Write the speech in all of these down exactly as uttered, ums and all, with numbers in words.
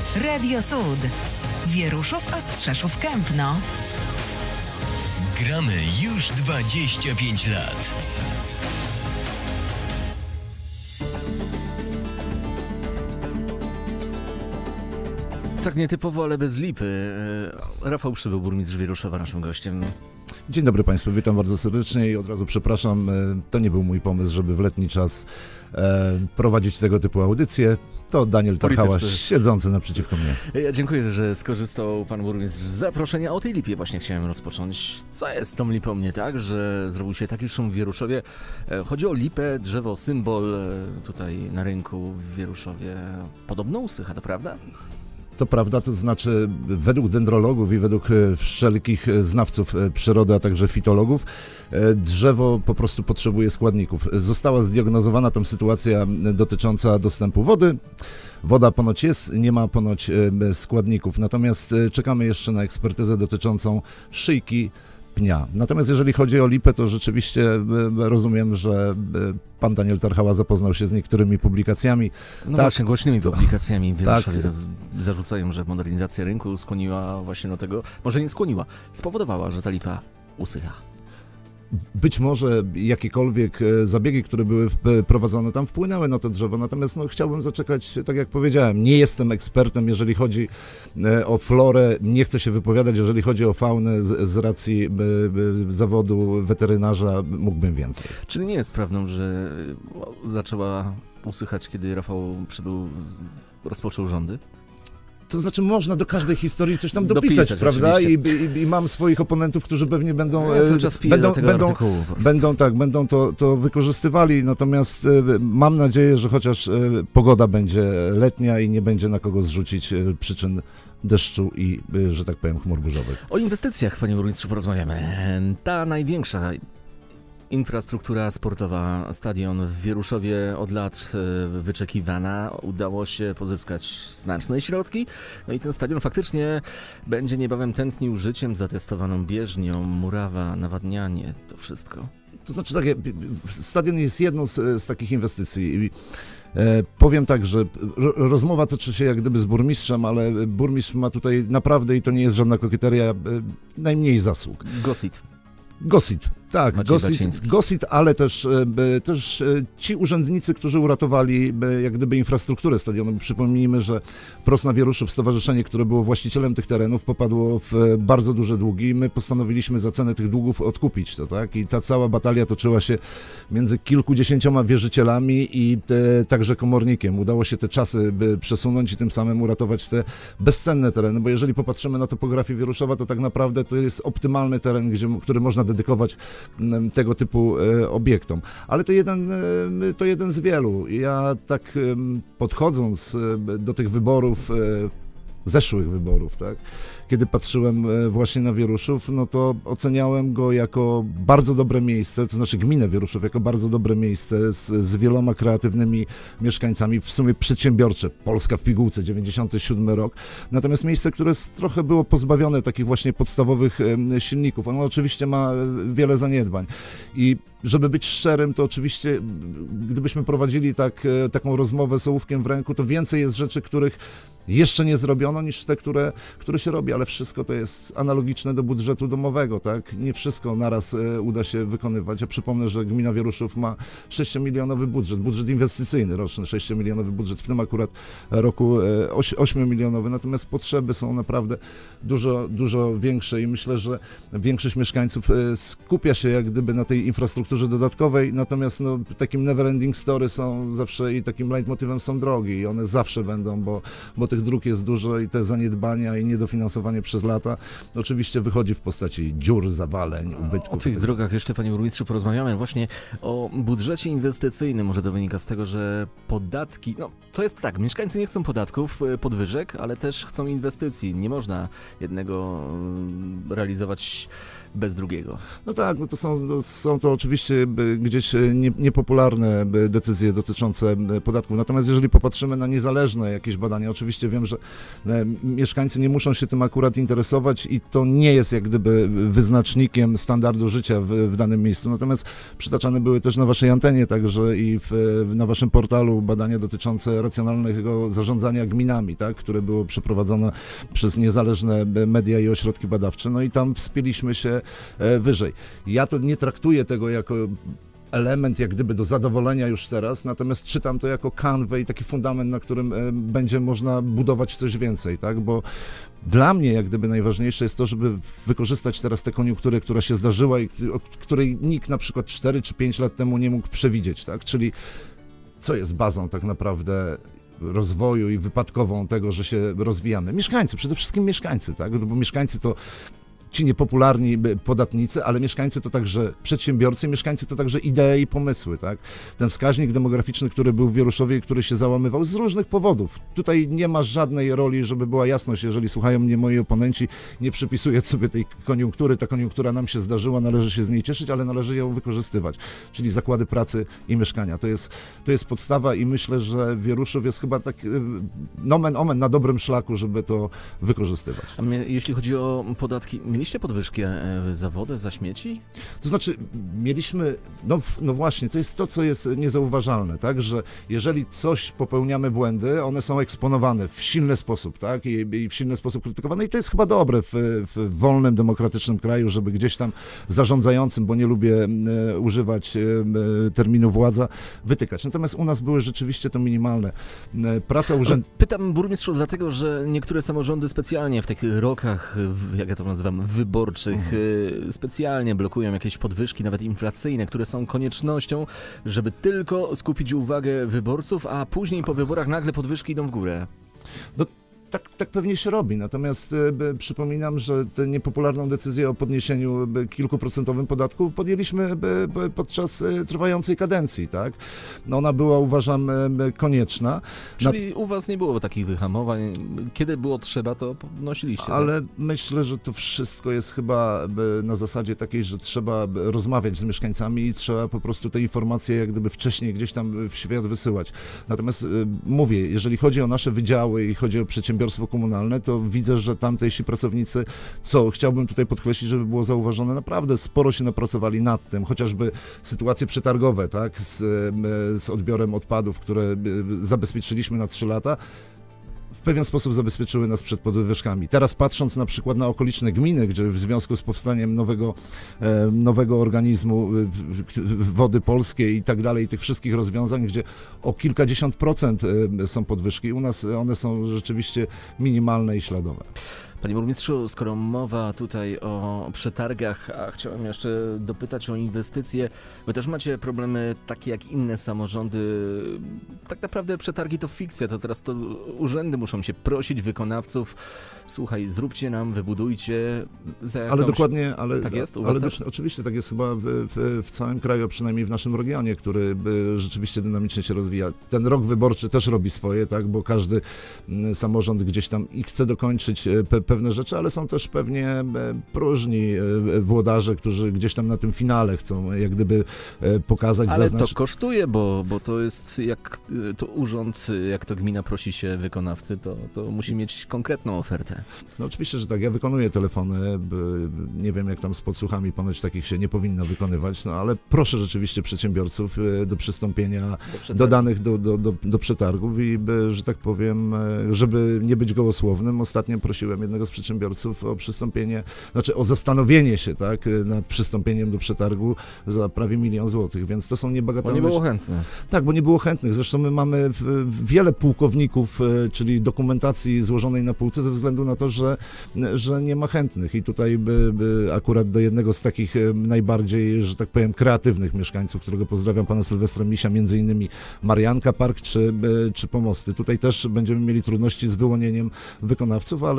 Radio Sud. Wieruszów, Ostrzeszów, Kępno. Gramy już dwadzieścia pięć lat. Tak nietypowo, ale bez lipy. Rafał Przybył, burmistrz Wieruszowa, naszym gościem. Dzień dobry Państwu, witam bardzo serdecznie i od razu przepraszam, to nie był mój pomysł, żeby w letni czas e, prowadzić tego typu audycje. To Daniel Tarchała, siedzący naprzeciwko mnie. Ja dziękuję, że skorzystał pan burmistrz z zaproszenia. O tej lipie właśnie chciałem rozpocząć. Co jest z tą lipą nie tak, że zrobił się taki szum w Wieruszowie? Chodzi o lipę, drzewo, symbol tutaj na rynku w Wieruszowie. Podobno usycha, to prawda? To prawda, to znaczy według dendrologów i według wszelkich znawców przyrody, a także fitologów, drzewo po prostu potrzebuje składników. Została zdiagnozowana tam sytuacja dotycząca dostępu wody. Woda ponoć jest, nie ma ponoć składników, natomiast czekamy jeszcze na ekspertyzę dotyczącą szyjki pnia. Natomiast jeżeli chodzi o lipę, to rzeczywiście rozumiem, że pan Daniel Tarchała zapoznał się z niektórymi publikacjami. No tak, właśnie, głośnymi publikacjami w Wieruszowie tak. zarzucają, że modernizacja rynku skłoniła właśnie do tego, może nie skłoniła, spowodowała, że ta lipa usycha. Być może jakiekolwiek zabiegi, które były prowadzone tam, wpłynęły na to drzewo, natomiast no, chciałbym zaczekać, tak jak powiedziałem, nie jestem ekspertem, jeżeli chodzi o florę, nie chcę się wypowiadać, jeżeli chodzi o faunę, z, z racji zawodu weterynarza mógłbym więcej. Czyli nie jest prawdą, że zaczęła usychać, kiedy Rafał Przybył, rozpoczął rządy? To znaczy można do każdej historii coś tam dopisać, Dopisać, prawda? I, i, I mam swoich oponentów, którzy pewnie będą ja cały czas piję będą, do tego będą, artykułu po prostu. będą tak, będą to, to wykorzystywali, natomiast e, mam nadzieję, że chociaż e, pogoda będzie letnia i nie będzie na kogo zrzucić e, przyczyn deszczu i, e, że tak powiem, chmur burzowych. O inwestycjach, panie burmistrzu, porozmawiamy. Ta największa infrastruktura sportowa, stadion w Wieruszowie od lat wyczekiwana. Udało się pozyskać znaczne środki. No i ten stadion faktycznie będzie niebawem tętnił życiem, zatestowaną bieżnią, murawa, nawadnianie, to wszystko. To znaczy tak, stadion jest jedną z, z takich inwestycji i e, powiem tak, że ro, rozmowa toczy się jak gdyby z burmistrzem, ale burmistrz ma tutaj naprawdę, i to nie jest żadna kokieteria, e, najmniej zasług. Gosit. Gosit, tak, Gosit, Baczyński. Gosit, ale też, e, też e, ci urzędnicy, którzy uratowali e, jak gdyby infrastrukturę stadionu. Bo przypomnijmy, że Prosna Wieruszów, stowarzyszenie, które było właścicielem tych terenów, popadło w e, bardzo duże długi. My postanowiliśmy za cenę tych długów odkupić to, tak? I ta cała batalia toczyła się między kilkudziesięcioma wierzycielami i te, także komornikiem. Udało się te czasy by przesunąć i tym samym uratować te bezcenne tereny, bo jeżeli popatrzymy na topografię Wieruszowa, to tak naprawdę to jest optymalny teren, gdzie, który można dedykować tego typu obiektom. Ale to jeden, to jeden z wielu. Ja tak podchodząc do tych wyborów, zeszłych wyborów, tak, kiedy patrzyłem właśnie na Wieruszów, no to oceniałem go jako bardzo dobre miejsce, to znaczy gminę Wieruszów jako bardzo dobre miejsce z, z wieloma kreatywnymi mieszkańcami, w sumie przedsiębiorcze. Polska w pigułce, dziewięćdziesiąty siódmy rok. Natomiast miejsce, które trochę było pozbawione takich właśnie podstawowych silników. Ono oczywiście ma wiele zaniedbań. I żeby być szczerym, to oczywiście gdybyśmy prowadzili tak, taką rozmowę z ołówkiem w ręku, to więcej jest rzeczy, których jeszcze nie zrobiono niż te, które, które się robi, ale wszystko to jest analogiczne do budżetu domowego, tak? Nie wszystko naraz e, uda się wykonywać. Ja przypomnę, że gmina Wieruszów ma sześciomilionowy budżet, budżet inwestycyjny roczny, sześciomilionowy budżet, w tym akurat roku e, ośmiomilionowy, natomiast potrzeby są naprawdę dużo, dużo większe i myślę, że większość mieszkańców e, skupia się jak gdyby na tej infrastrukturze dodatkowej, natomiast no, takim never ending story są zawsze i takim leitmotywem są drogi i one zawsze będą, bo, bo tych dróg jest dużo i te zaniedbania i niedofinansowanie przez lata oczywiście wychodzi w postaci dziur, zawaleń, ubytków. O tych drogach jeszcze, panie burmistrzu, porozmawiamy. Właśnie o budżecie inwestycyjnym. Może to wynika z tego, że podatki, no to jest tak, mieszkańcy nie chcą podatków, podwyżek, ale też chcą inwestycji. Nie można jednego realizować bez drugiego. No tak, no to są, no są to oczywiście gdzieś nie, niepopularne decyzje dotyczące podatków. Natomiast jeżeli popatrzymy na niezależne jakieś badania, oczywiście wiem, że mieszkańcy nie muszą się tym akurat interesować i to nie jest jak gdyby wyznacznikiem standardu życia w, w danym miejscu. Natomiast przytaczane były też na waszej antenie, także i w, na waszym portalu badania dotyczące racjonalnego zarządzania gminami, tak, które było przeprowadzone przez niezależne media i ośrodki badawcze. No i tam wspięliśmy się wyżej. Ja to nie traktuję tego jako element jak gdyby do zadowolenia już teraz, natomiast czytam to jako kanwę i taki fundament, na którym będzie można budować coś więcej, tak, bo dla mnie jak gdyby najważniejsze jest to, żeby wykorzystać teraz tę koniunkturę, która się zdarzyła i której nikt na przykład cztery czy pięć lat temu nie mógł przewidzieć, tak, czyli co jest bazą tak naprawdę rozwoju i wypadkową tego, że się rozwijamy. Mieszkańcy, przede wszystkim mieszkańcy, tak, bo mieszkańcy to ci niepopularni podatnicy, ale mieszkańcy to także przedsiębiorcy, mieszkańcy to także idee i pomysły, tak? Ten wskaźnik demograficzny, który był w Wieruszowie i który się załamywał z różnych powodów. Tutaj nie ma żadnej roli, żeby była jasność, jeżeli słuchają mnie moi oponenci, nie przypisuję sobie tej koniunktury, ta koniunktura nam się zdarzyła, należy się z niej cieszyć, ale należy ją wykorzystywać, czyli zakłady pracy i mieszkania. To jest, to jest podstawa i myślę, że Wieruszów jest chyba tak nomen omen na dobrym szlaku, żeby to wykorzystywać. A mnie, jeśli chodzi o podatki, mieliście podwyżki za wodę, za śmieci? To znaczy, mieliśmy, no, no właśnie, to jest to, co jest niezauważalne, tak, że jeżeli coś popełniamy błędy, one są eksponowane w silny sposób, tak, i, i w silny sposób krytykowane i to jest chyba dobre w, w wolnym, demokratycznym kraju, żeby gdzieś tam zarządzającym, bo nie lubię e, używać e, terminu władza, wytykać. Natomiast u nas były rzeczywiście to minimalne. E, praca urzędu... Pytam burmistrzu dlatego, że niektóre samorządy specjalnie w tych rokach, jak ja to nazywam, wyborczych mhm. specjalnie blokują jakieś podwyżki, nawet inflacyjne, które są koniecznością, żeby tylko skupić uwagę wyborców, a później po wyborach nagle podwyżki idą w górę. No, tak, tak pewnie się robi, natomiast e, przypominam, że tę niepopularną decyzję o podniesieniu e, kilkuprocentowym podatku podjęliśmy e, e, podczas e, trwającej kadencji, tak? No ona była, uważam, e, konieczna. Czyli Na... u was nie było takich wyhamowań, kiedy było trzeba, to podnosiliście. Ale tak? myślę, że to wszystko jest chyba e, na zasadzie takiej, że trzeba rozmawiać z mieszkańcami i trzeba po prostu te informacje jak gdyby wcześniej gdzieś tam w świat wysyłać. Natomiast e, mówię, jeżeli chodzi o nasze wydziały i chodzi o przedsiębiorstwa komunalne, to widzę, że tamtejsi pracownicy, co chciałbym tutaj podkreślić, żeby było zauważone, naprawdę sporo się napracowali nad tym, chociażby sytuacje przetargowe, tak, z, z odbiorem odpadów, które zabezpieczyliśmy na trzy lata, w pewien sposób zabezpieczyły nas przed podwyżkami. Teraz patrząc na przykład na okoliczne gminy, gdzie w związku z powstaniem nowego, e, nowego organizmu e, Wody Polskie i tak dalej, tych wszystkich rozwiązań, gdzie o kilkadziesiąt procent e, są podwyżki, u nas one są rzeczywiście minimalne i śladowe. Panie burmistrzu, skoro mowa tutaj o przetargach, a chciałem jeszcze dopytać o inwestycje, wy też macie problemy takie jak inne samorządy. Tak naprawdę przetargi to fikcja, to teraz to urzędy muszą się prosić wykonawców, słuchaj, zróbcie nam, wybudujcie za jakąś... Ale dokładnie, ale, tak jest, u ale was do, też? Oczywiście tak jest chyba w, w, w całym kraju, a przynajmniej w naszym regionie, który rzeczywiście dynamicznie się rozwija. Ten rok wyborczy też robi swoje, tak, bo każdy samorząd gdzieś tam i chce dokończyć pe, pewne rzeczy, ale są też pewnie próżni włodarze, którzy gdzieś tam na tym finale chcą jak gdyby pokazać, ale zaznaczyć. to kosztuje, bo, bo to jest jak to urząd, jak to gmina prosi się wykonawcy, to, to musi mieć konkretną ofertę. No oczywiście, że tak. Ja wykonuję telefony, nie wiem jak tam z podsłuchami, ponoć takich się nie powinno wykonywać, no ale proszę rzeczywiście przedsiębiorców do przystąpienia do, do danych, do, do, do, do przetargów i że tak powiem, żeby nie być gołosłownym, ostatnio prosiłem jednego z przedsiębiorców o przystąpienie, znaczy o zastanowienie się, tak, nad przystąpieniem do przetargu za prawie milion złotych, więc to są niebagatelne... Bo nie było chętnych. Tak, bo nie było chętnych. Zresztą my mamy wiele pułkowników, czyli dokumentacji złożonej na półce ze względu na to, że, że nie ma chętnych i tutaj by, by akurat do jednego z takich najbardziej, że tak powiem, kreatywnych mieszkańców, którego pozdrawiam, pana Sylwestra Misia, między innymi Marianka Park czy, czy Pomosty. Tutaj też będziemy mieli trudności z wyłonieniem wykonawców, ale zostawiam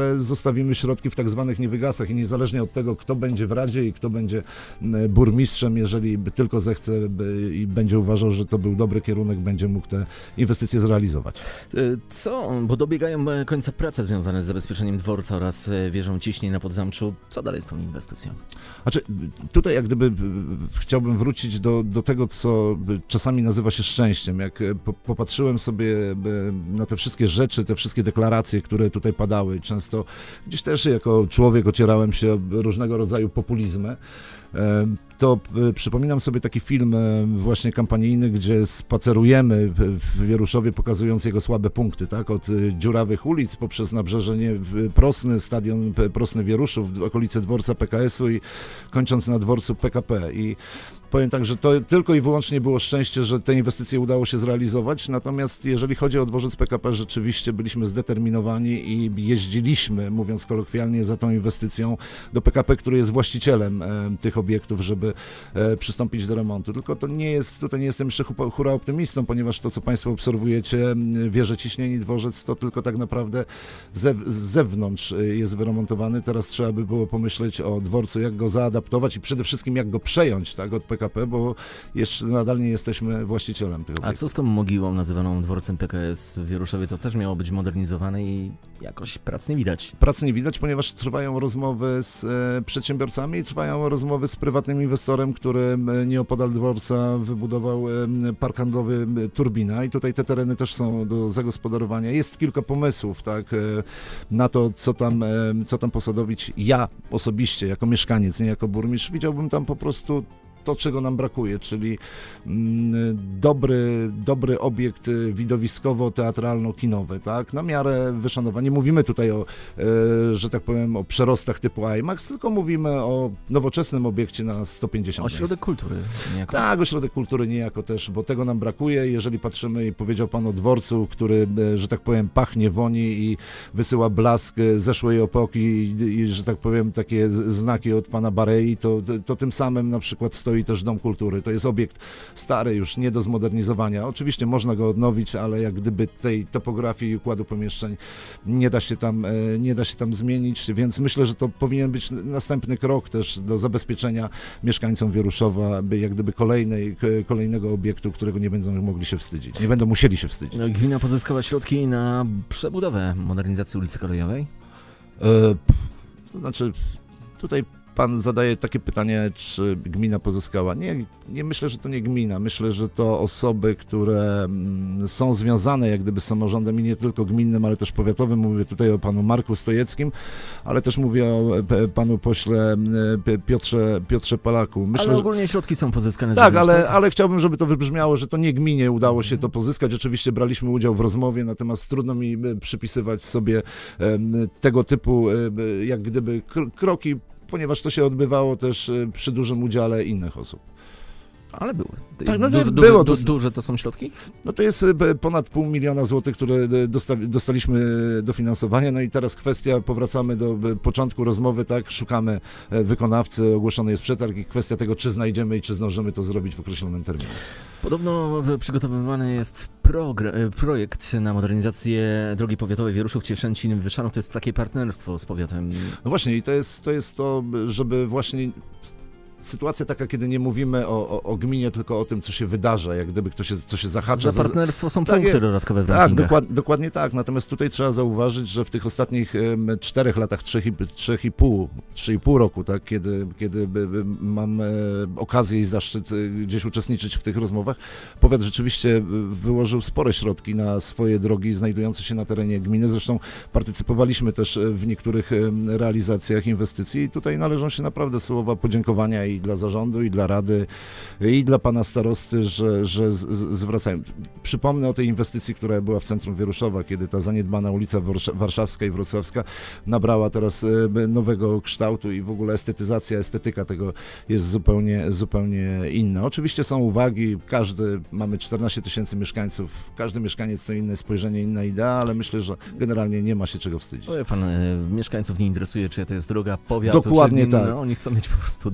zostawimy środki w tak zwanych niewygasach i niezależnie od tego, kto będzie w Radzie i kto będzie burmistrzem, jeżeli tylko zechce i będzie uważał, że to był dobry kierunek, będzie mógł te inwestycje zrealizować. Co? Bo dobiegają końca prace związane z zabezpieczeniem dworca oraz wieżą ciśnień na Podzamczu. Co dalej z tą inwestycją? Znaczy, tutaj jak gdyby chciałbym wrócić do, do tego, co czasami nazywa się szczęściem. Jak popatrzyłem sobie na te wszystkie rzeczy, te wszystkie deklaracje, które tutaj padały, często gdzieś też jako człowiek ocierałem się o różnego rodzaju populizmy, to przypominam sobie taki film właśnie kampanijny, gdzie spacerujemy w Wieruszowie, pokazując jego słabe punkty, tak? Od dziurawych ulic poprzez nabrzeżenie Prosny, stadion Prosny Wieruszów, okolice dworca P K S u i kończąc na dworcu P K P. I powiem tak, że to tylko i wyłącznie było szczęście, że te inwestycje udało się zrealizować, natomiast jeżeli chodzi o dworzec P K P, rzeczywiście byliśmy zdeterminowani i jeździliśmy, mówiąc kolokwialnie, za tą inwestycją do P K P, który jest właścicielem e, tych obiektów, żeby e, przystąpić do remontu. Tylko to nie jest, tutaj nie jestem jeszcze hura optymistą, ponieważ to, co Państwo obserwujecie, wieże ciśnień i dworzec, to tylko tak naprawdę ze, z zewnątrz jest wyremontowany. Teraz trzeba by było pomyśleć o dworcu, jak go zaadaptować i przede wszystkim jak go przejąć, tak, od P K P, bo jeszcze nadal nie jesteśmy właścicielem tego obiektu. A co z tą mogiłą nazywaną dworcem P K S w Wieruszowie? To też miało być modernizowane i jakoś prac nie widać. Prac nie widać, ponieważ trwają rozmowy z e, przedsiębiorcami i trwają rozmowy z prywatnym inwestorem, który e, nieopodal dworca wybudował e, park handlowy e, Turbina i tutaj te tereny też są do zagospodarowania. Jest kilka pomysłów, tak, e, na to, co tam, e, co tam posadowić. Ja osobiście, jako mieszkaniec, nie jako burmistrz, widziałbym tam po prostu to, czego nam brakuje, czyli mm, dobry, dobry obiekt widowiskowo-teatralno-kinowy, tak, na miarę wyszanowania. Nie mówimy tutaj o, e, że tak powiem, o przerostach typu IMAX, tylko mówimy o nowoczesnym obiekcie na sto pięćdziesiąt Ośrodek miejsc. kultury niejako. Tak, ośrodek kultury niejako też, bo tego nam brakuje. Jeżeli patrzymy i powiedział Pan o dworcu, który, e, że tak powiem, pachnie, woni i wysyła blask zeszłej epoki i, i że tak powiem, takie znaki od Pana Barei, to, to tym samym na przykład stoi i też Dom Kultury. To jest obiekt stary, już nie do zmodernizowania. Oczywiście można go odnowić, ale jak gdyby tej topografii i układu pomieszczeń nie da się tam, nie da się tam zmienić, więc myślę, że to powinien być następny krok też do zabezpieczenia mieszkańcom Wieruszowa, aby jak gdyby kolejnej, kolejnego obiektu, którego nie będą mogli się wstydzić. Nie będą musieli się wstydzić. No, gmina pozyskała środki na przebudowę, modernizację ulicy Kolejowej? E, to znaczy, tutaj Pan zadaje takie pytanie, czy gmina pozyskała. Nie, nie myślę, że to nie gmina. Myślę, że to osoby, które są związane jak gdyby z samorządem i nie tylko gminnym, ale też powiatowym. Mówię tutaj o panu Marku Stojeckim, ale też mówię o panu pośle Piotrze, Piotrze Palaku. Myślę, ale ogólnie środki są pozyskane. Tak, ale, ale chciałbym, żeby to wybrzmiało, że to nie gminie udało się to pozyskać. Oczywiście braliśmy udział w rozmowie, natomiast trudno mi przypisywać sobie tego typu jak gdyby kroki, ponieważ to się odbywało też przy dużym udziale innych osób. Ale były. Tak, no, du, du, było. Du, duże to są środki? No to jest ponad pół miliona złotych, które dostaliśmy dofinansowania. No i teraz kwestia, powracamy do początku rozmowy, tak, szukamy wykonawcy, ogłoszony jest przetarg i kwestia tego, czy znajdziemy i czy zdążymy to zrobić w określonym terminie. Podobno przygotowywany jest projekt na modernizację drogi powiatowej Wieruszów-Cieszęcin-Wyszanów. To jest takie partnerstwo z powiatem. No właśnie i to jest to, jest to żeby właśnie... Sytuacja taka, kiedy nie mówimy o, o, o gminie, tylko o tym, co się wydarza, jak gdyby ktoś się, co się zahacza. Za partnerstwo są tak punkty jest. dodatkowe w Tak, rankingach. dokład, dokładnie tak. Natomiast tutaj trzeba zauważyć, że w tych ostatnich um, czterech latach, trzech i, trzech i pół, trzy i pół roku, tak, kiedy, kiedy by, by mam e, okazję i zaszczyt e, gdzieś uczestniczyć w tych rozmowach, powiat rzeczywiście wyłożył spore środki na swoje drogi znajdujące się na terenie gminy. Zresztą partycypowaliśmy też w niektórych e, realizacjach inwestycji i tutaj należą się naprawdę słowa podziękowania i dla zarządu, i dla rady, i dla pana starosty, że, że z, z, zwracają. Przypomnę o tej inwestycji, która była w centrum Wieruszowa, kiedy ta zaniedbana ulica Warszawska i Wrocławska nabrała teraz nowego kształtu i w ogóle estetyzacja, estetyka tego jest zupełnie, zupełnie inna. Oczywiście są uwagi, każdy, mamy czternaście tysięcy mieszkańców, każdy mieszkaniec to inne spojrzenie, inna idea, ale myślę, że generalnie nie ma się czego wstydzić. Powie pan, mieszkańców nie interesuje, czy to jest droga powiatu, dokładnie czy gminy, tak. No, oni chcą mieć po prostu dobrą Dokładnie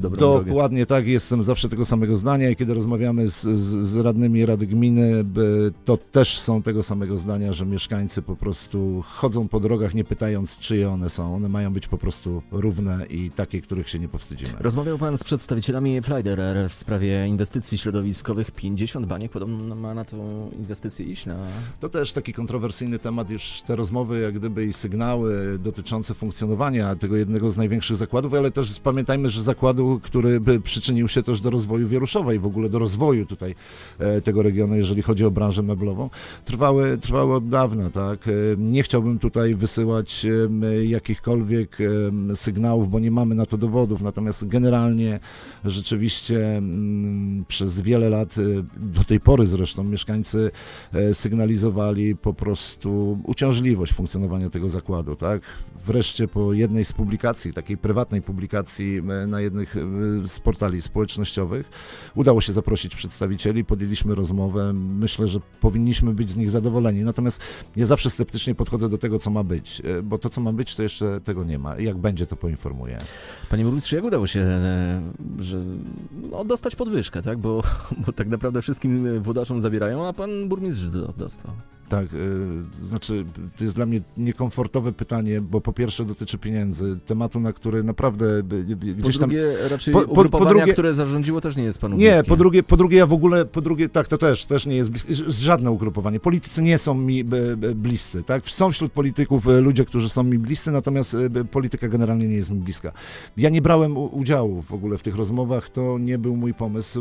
Dokładnie tak, jestem zawsze tego samego zdania i kiedy rozmawiamy z, z, z radnymi Rady Gminy, to też są tego samego zdania, że mieszkańcy po prostu chodzą po drogach nie pytając, czyje one są. One mają być po prostu równe i takie, których się nie powstydzimy. Rozmawiał pan z przedstawicielami Flyder w sprawie inwestycji środowiskowych. pięćdziesiąt baniek podobno ma na tą inwestycję iść? Na... To też taki kontrowersyjny temat, już te rozmowy jak gdyby i sygnały dotyczące funkcjonowania tego jednego z największych zakładów, ale też pamiętajmy, że zakładu, który by przyczynił się też do rozwoju Wieruszowa i w ogóle do rozwoju tutaj e, tego regionu, jeżeli chodzi o branżę meblową, trwały, trwały od dawna, tak? E, nie chciałbym tutaj wysyłać e, jakichkolwiek e, sygnałów, bo nie mamy na to dowodów, natomiast generalnie rzeczywiście m, przez wiele lat, e, do tej pory zresztą mieszkańcy e, sygnalizowali po prostu uciążliwość funkcjonowania tego zakładu, tak? Wreszcie po jednej z publikacji, takiej prywatnej publikacji na jednych z portali społecznościowych udało się zaprosić przedstawicieli, podjęliśmy rozmowę. Myślę, że powinniśmy być z nich zadowoleni. Natomiast ja zawsze sceptycznie podchodzę do tego, co ma być, bo to, co ma być, to jeszcze tego nie ma. Jak będzie, to poinformuję. Panie burmistrzu, jak udało się że, no, dostać podwyżkę, tak? Bo, bo tak naprawdę wszystkim włodarzom zabierają, a pan burmistrz do, dostał. Tak, yy, znaczy to jest dla mnie niekomfortowe pytanie, bo po pierwsze dotyczy pieniędzy, tematu, na który naprawdę gdzieś tam... Po drugie raczej po, po, ugrupowania, po drugie, które zarządziło, też nie jest panu Nie, bliskie. po drugie, po drugie ja w ogóle, po drugie, tak, to też, też nie jest bliskie, żadne ugrupowanie. Politycy nie są mi bliscy, tak? Są wśród polityków ludzie, którzy są mi bliscy, natomiast polityka generalnie nie jest mi bliska. Ja nie brałem udziału w ogóle w tych rozmowach, to nie był mój pomysł,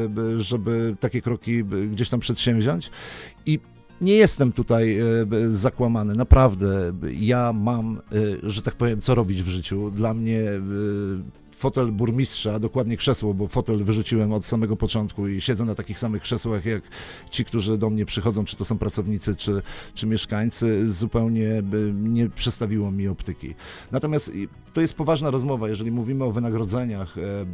żeby takie kroki gdzieś tam przedsięwziąć i nie jestem tutaj e, zakłamany, naprawdę. Ja mam, e, że tak powiem, co robić w życiu. Dla mnie e, fotel burmistrza, dokładnie krzesło, bo fotel wyrzuciłem od samego początku i siedzę na takich samych krzesłach jak ci, którzy do mnie przychodzą, czy to są pracownicy, czy, czy mieszkańcy, zupełnie nie przestawiło mi optyki. Natomiast to jest poważna rozmowa, jeżeli mówimy o wynagrodzeniach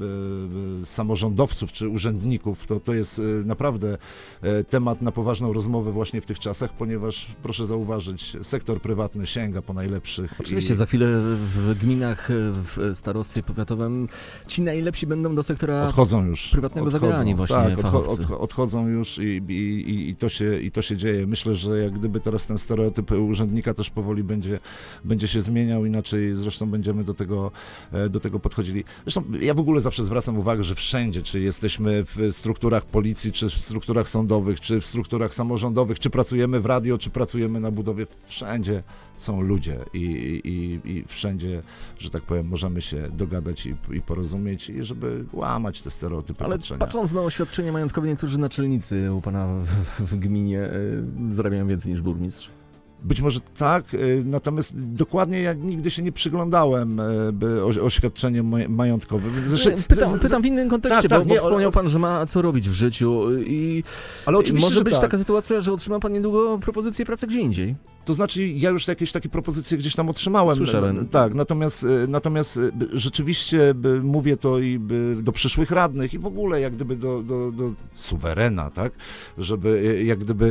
samorządowców czy urzędników, to to jest naprawdę temat na poważną rozmowę właśnie w tych czasach, ponieważ proszę zauważyć, sektor prywatny sięga po najlepszych. Oczywiście i... za chwilę w gminach, w starostwie powiatowym ci najlepsi będą do sektora odchodzą już, prywatnego odchodzą, zabierani właśnie tak, fachowcy. Odch- odchodzą już i, i, i, to się, i to się dzieje. Myślę, że jak gdyby teraz ten stereotyp urzędnika też powoli będzie, będzie się zmieniał, inaczej zresztą będziemy do tego, do tego podchodzili. Zresztą ja w ogóle zawsze zwracam uwagę, że wszędzie, czy jesteśmy w strukturach policji, czy w strukturach sądowych, czy w strukturach samorządowych, czy pracujemy w radio, czy pracujemy na budowie, wszędzie są ludzie i, i, i wszędzie, że tak powiem, możemy się dogadać i, i porozumieć, i żeby łamać te stereotypy Ale patrzenia. Patrząc na oświadczenie majątkowe, niektórzy naczelnicy u pana w, w gminie y, zarabiają więcej niż burmistrz. Być może tak, natomiast dokładnie ja nigdy się nie przyglądałem oświadczeniem majątkowym. Zresztą, pytam, z, z, pytam w innym kontekście, tak, tak, bo, bo nie, wspomniał pan, że ma co robić w życiu i ale oczywiście, może być tak. taka sytuacja, że otrzyma pan niedługo propozycję pracy gdzie indziej. To znaczy, ja już jakieś takie propozycje gdzieś tam otrzymałem. Słyszałem. Tak, natomiast, natomiast rzeczywiście mówię to i do przyszłych radnych i w ogóle jak gdyby do, do, do suwerena, tak, żeby jak gdyby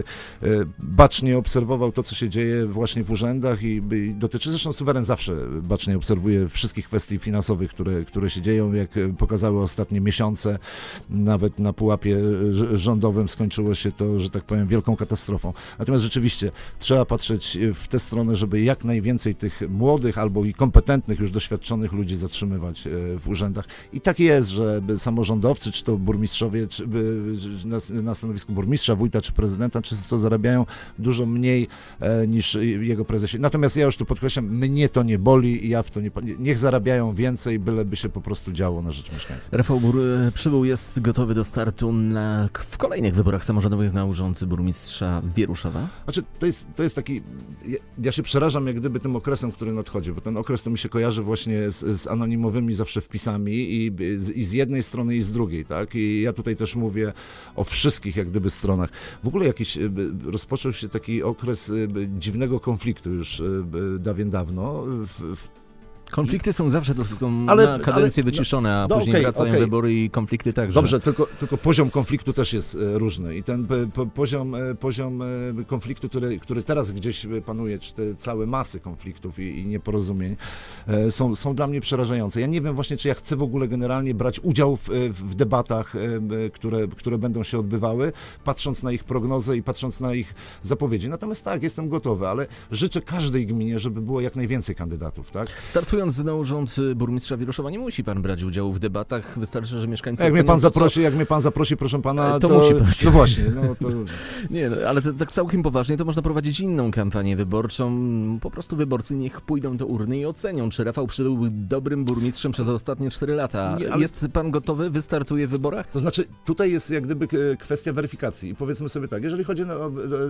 bacznie obserwował to, co się dzieje właśnie w urzędach i, i dotyczy, zresztą suweren zawsze bacznie obserwuje wszystkich kwestii finansowych, które, które się dzieją, jak pokazały ostatnie miesiące, nawet na pułapie rządowym skończyło się to, że tak powiem, wielką katastrofą. Natomiast rzeczywiście trzeba patrzeć w tę stronę, żeby jak najwięcej tych młodych albo i kompetentnych, już doświadczonych ludzi zatrzymywać w urzędach. I tak jest, że samorządowcy, czy to burmistrzowie, czy na, na stanowisku burmistrza, wójta, czy prezydenta, często zarabiają dużo mniej e, niż jego prezesi. Natomiast ja już tu podkreślam, mnie to nie boli i ja w to nie... Niech zarabiają więcej, byleby się po prostu działo na rzecz mieszkańców. Rafał Bur Przybył jest gotowy do startu na, w kolejnych wyborach samorządowych na urząd burmistrza Wieruszowa? Znaczy, to jest, to jest taki... Ja, ja się przerażam jak gdyby tym okresem, który nadchodzi, bo ten okres to mi się kojarzy właśnie z, z anonimowymi zawsze wpisami i, i z jednej strony i z drugiej, tak? I ja tutaj też mówię o wszystkich jak gdyby stronach. W ogóle jakiś rozpoczął się taki okres dziwnego konfliktu już dawien dawno w, w Konflikty są zawsze troszkę Ale- na kadencję ale- wyciszone, a no później okej, wracają okej. wybory i konflikty także. Dobrze, tylko, tylko poziom konfliktu też jest e, różny i ten e, po, poziom, e, poziom e, konfliktu, który, który teraz gdzieś panuje, czy te całe masy konfliktów i, i nieporozumień e, są, są dla mnie przerażające. Ja nie wiem właśnie, czy ja chcę w ogóle generalnie brać udział w, w debatach, e, e, które, które będą się odbywały, patrząc na ich prognozę i patrząc na ich zapowiedzi. Natomiast tak, jestem gotowy, ale życzę każdej gminie, żeby było jak najwięcej kandydatów, tak? Startując na urząd burmistrza Wieruszowa, nie musi pan brać udziału w debatach, wystarczy, że mieszkańcy Jak mnie ocenią pan to, zaprosi, jak mnie pan zaprosi, proszę pana, To to, musi pan się- no właśnie, no to... Nie, no, ale to, tak całkiem poważnie, to można prowadzić inną kampanię wyborczą. Po prostu wyborcy niech pójdą do urny i ocenią, czy Rafał Przybył był dobrym burmistrzem przez ostatnie cztery lata. Nie, ale- Jest pan gotowy? Wystartuje w wyborach? To znaczy, tutaj jest jak gdyby e, kwestia weryfikacji. I powiedzmy sobie tak, jeżeli chodzi o, o,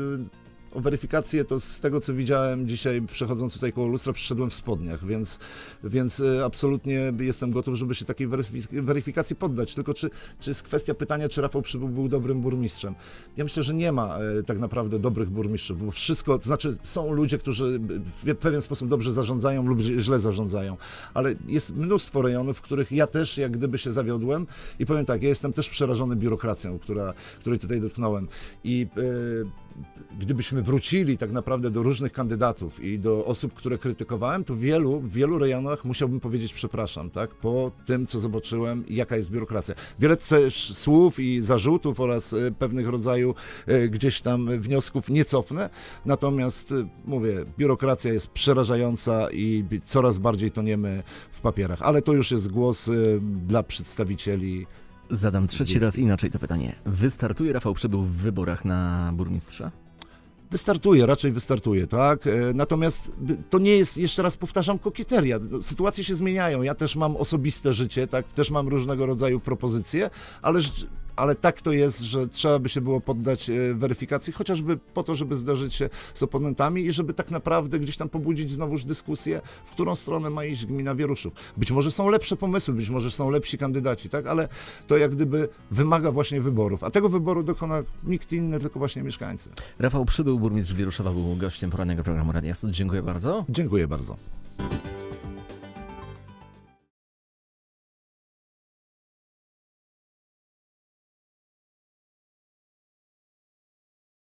o weryfikację, to z tego, co widziałem dzisiaj, przechodząc tutaj koło lustra, przyszedłem w spodniach, więc, więc e, absolutnie jestem gotów, żeby się takiej weryfik- weryfikacji poddać. Tylko czy, czy jest kwestia pytania, czy Rafał Przybył był dobrym burmistrzem? Ja myślę, że nie ma e, tak naprawdę dobrych burmistrzów, bo wszystko, to znaczy są ludzie, którzy w pewien sposób dobrze zarządzają lub źle zarządzają, ale jest mnóstwo rejonów, w których ja też jak gdyby się zawiodłem i powiem tak, ja jestem też przerażony biurokracją, która, której tutaj dotknąłem i e, gdybyśmy wrócili tak naprawdę do różnych kandydatów i do osób, które krytykowałem, to wielu, w wielu rejonach musiałbym powiedzieć przepraszam, tak, po tym, co zobaczyłem, jaka jest biurokracja. Wiele też słów i zarzutów oraz e, pewnych rodzaju e, gdzieś tam wniosków nie cofnę, natomiast e, mówię, biurokracja jest przerażająca i coraz bardziej toniemy w papierach, ale to już jest głos e, dla przedstawicieli. Zadam trzeci Zwiejski. raz inaczej to pytanie. Wystartuje Rafał Przybył w wyborach na burmistrza? Wystartuje, raczej wystartuje, tak? E, Natomiast to nie jest, jeszcze raz powtarzam, kokieteria. Sytuacje się zmieniają. Ja też mam osobiste życie, tak? Też mam różnego rodzaju propozycje, ale, rzecz- ale tak to jest, że trzeba by się było poddać e, weryfikacji, chociażby po to, żeby zderzyć się z oponentami i żeby tak naprawdę gdzieś tam pobudzić znowuż dyskusję, w którą stronę ma iść gmina Wieruszów. Być może są lepsze pomysły, być może są lepsi kandydaci, tak? Ale to jak gdyby wymaga właśnie wyborów, a tego wyboru dokona nikt inny, tylko właśnie mieszkańcy. Rafał Przybył, burmistrz Wieruszowa, był gościem porannego programu Radia Sud. Dziękuję bardzo. Dziękuję bardzo.